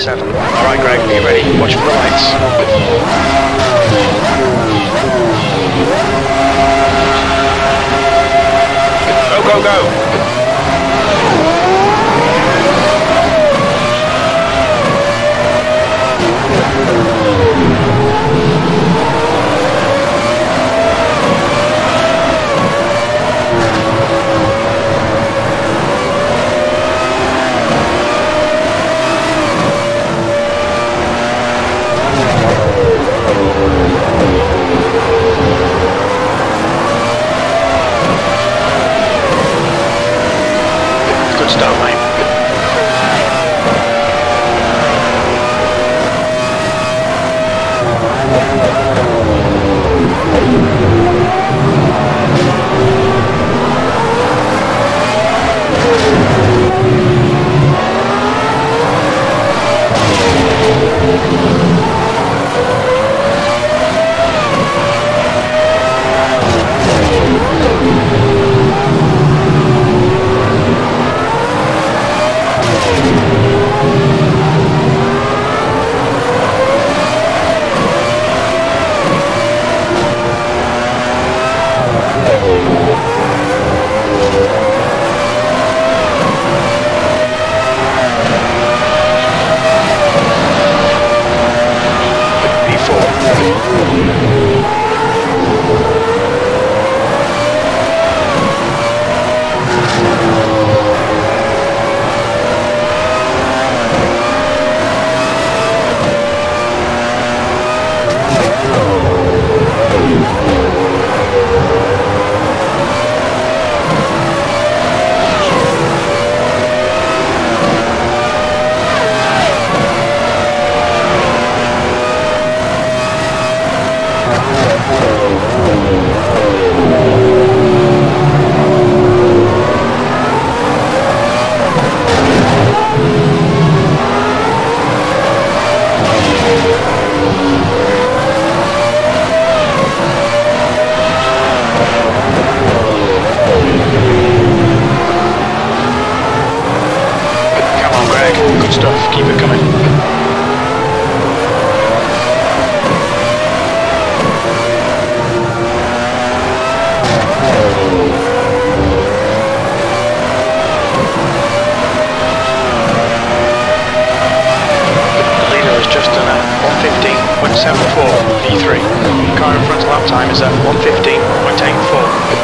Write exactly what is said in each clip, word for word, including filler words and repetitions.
seven. Alright Greg, are you ready? Watch for the lights. Go, go, go! Good start, mate. Good stuff, keep it coming. The leader has just done a one fifteen point seven four P three. Car in front lap time is at one fifteen point eight four.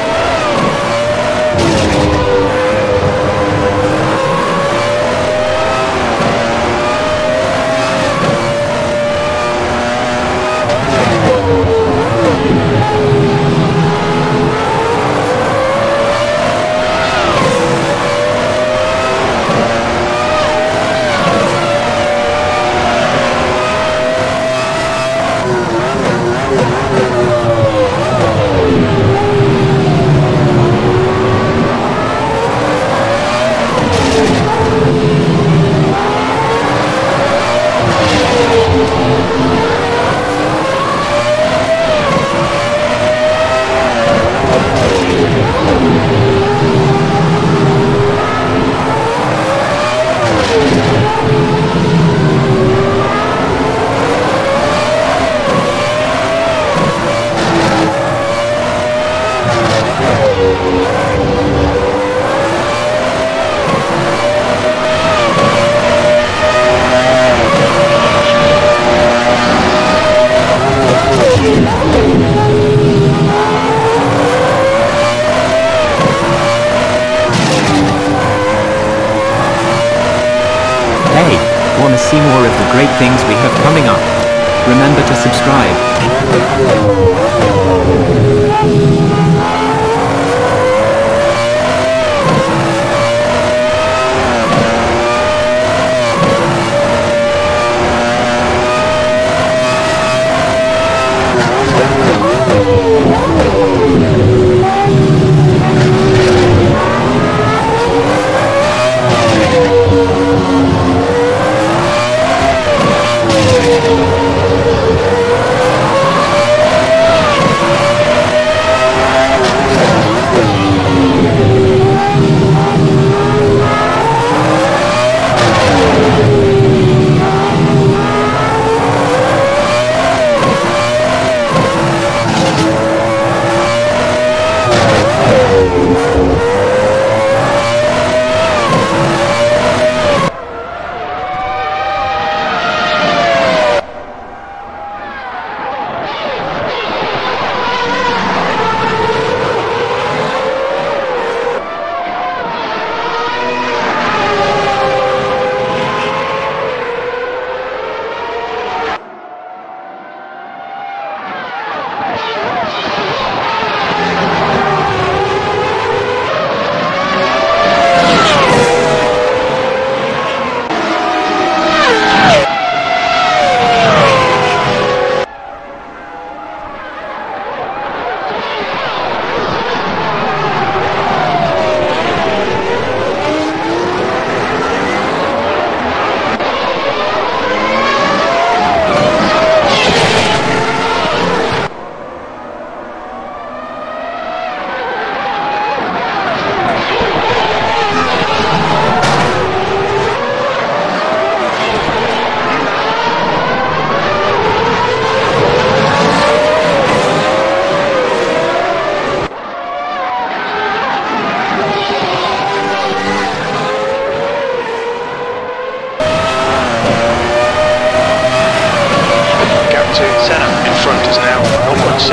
Want to see more of the great things we have coming up? Remember to subscribe.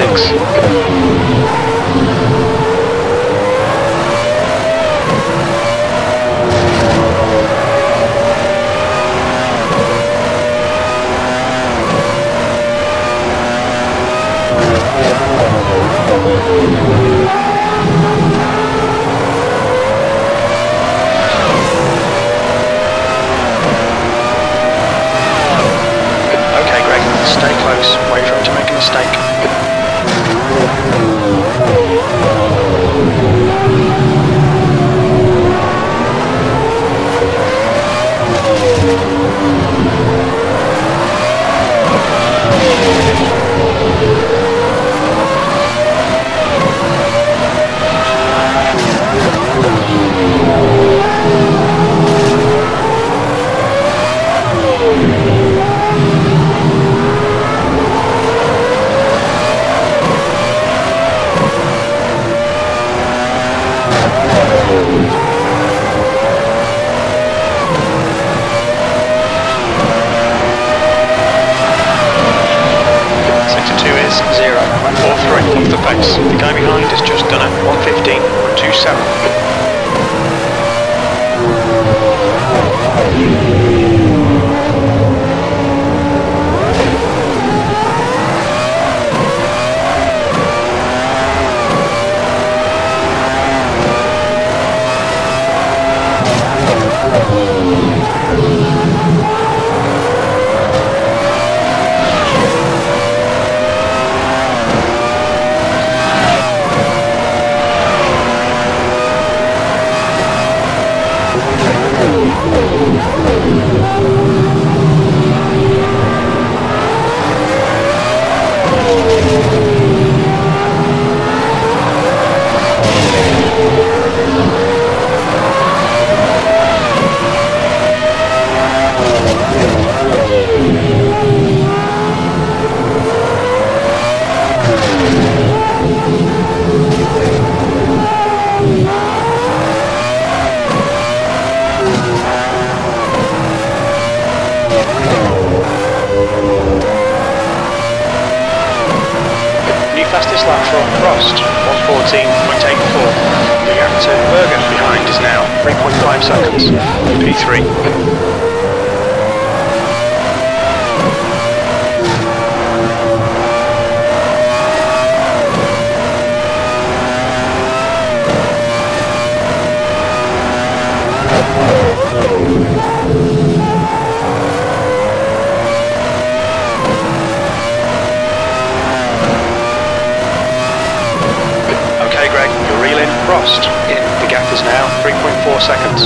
six. Okay, Greg, stay close. Wait for him to make a mistake. The guy behind has just done a one fifteen point two seven. Fastest lap for Frost, one fourteen point eight four. The gap to Bergen behind is now three point five seconds. P three. Frost. The gap is now three point four seconds.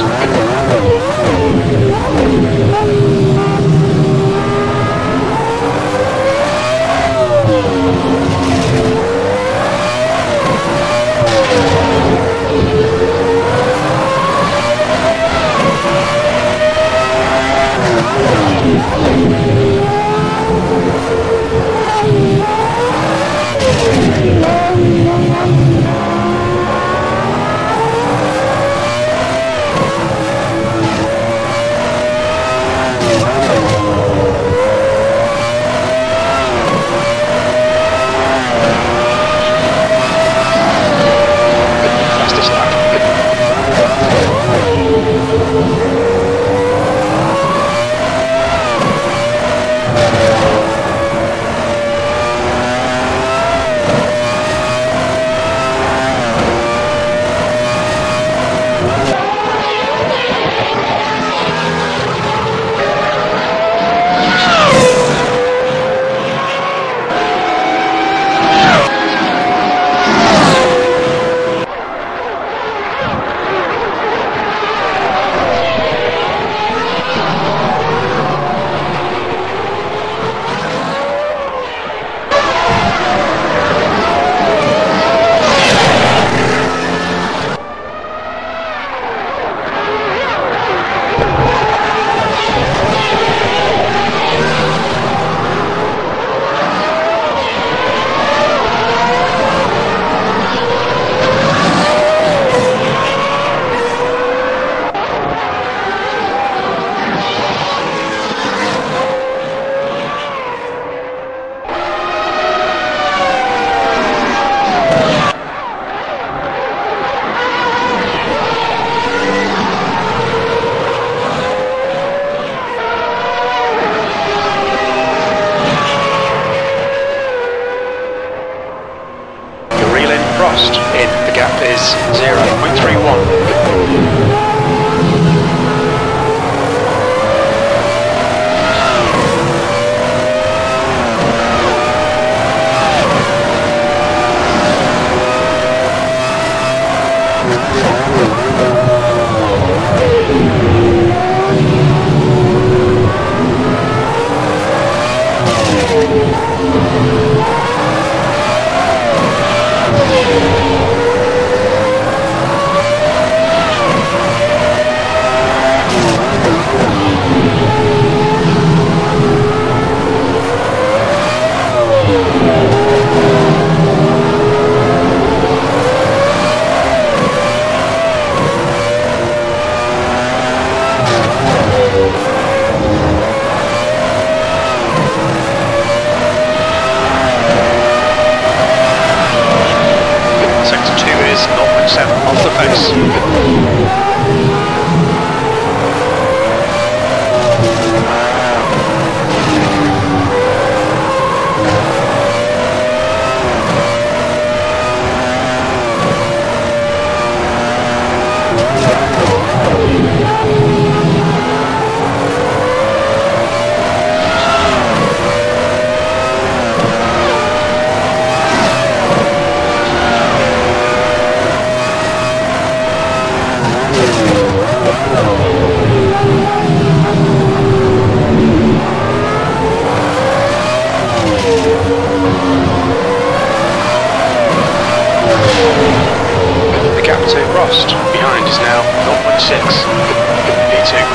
The gap to Rost behind is now zero point six. P two.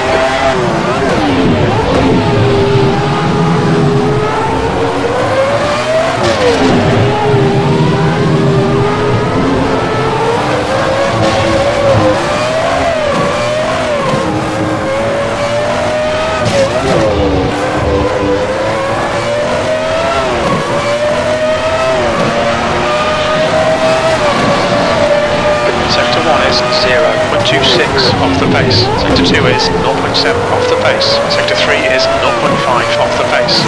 Sector one is zero point two six off the pace. Sector two is zero point seven off the pace. Sector three is zero point five off the pace.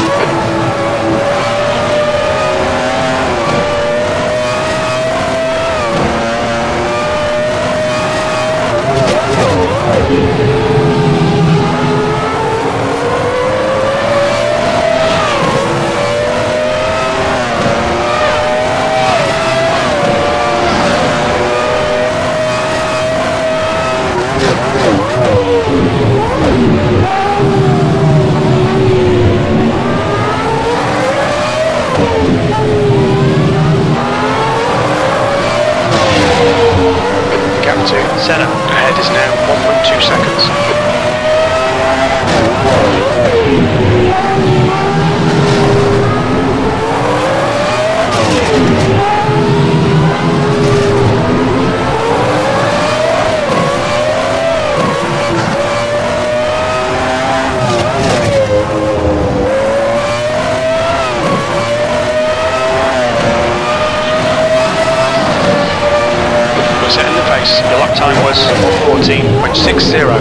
The gap to Senna ahead is now one point two seconds. Setting the pace, your lap time was fourteen point six zero.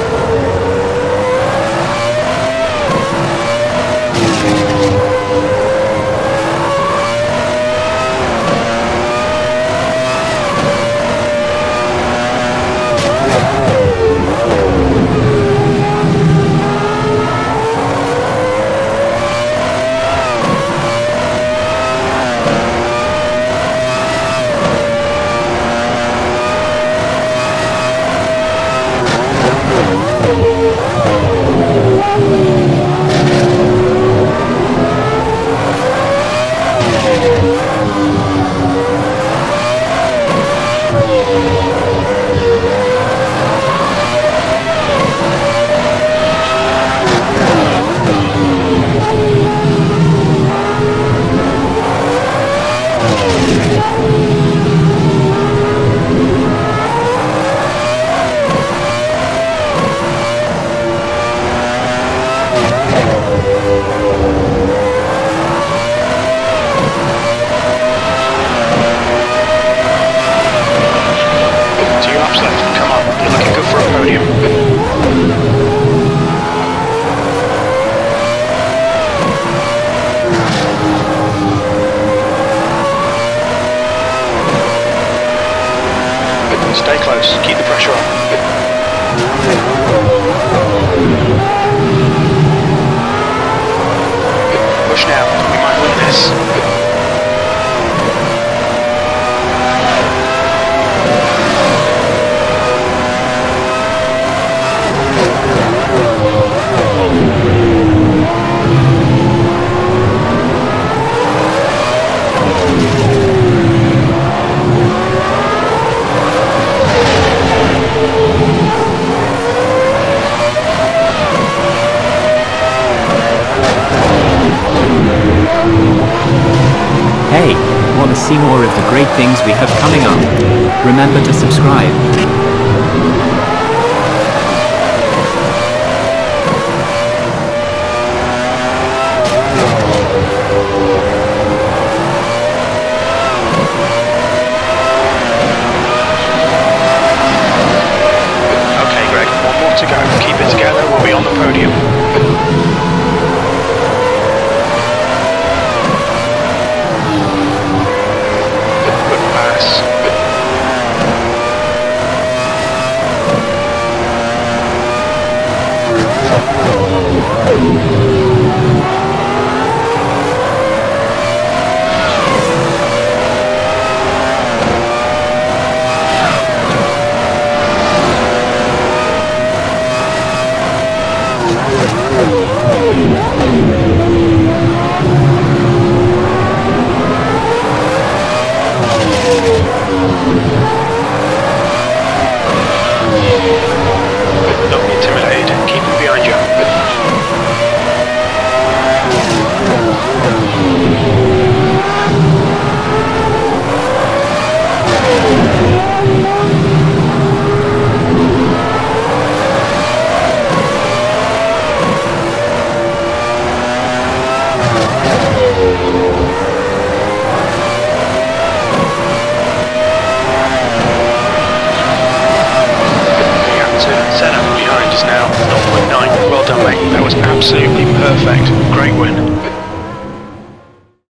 Stay close, keep the pressure on. Push now, we might win this. Hey, want to see more of the great things we have coming up? Remember to subscribe. Okay, Greg, one more to go. Keep it together, we'll be on the podium. Don't be intimidated, keep it behind you. Now, zero point nine. Well done, mate. That was absolutely perfect. Great win.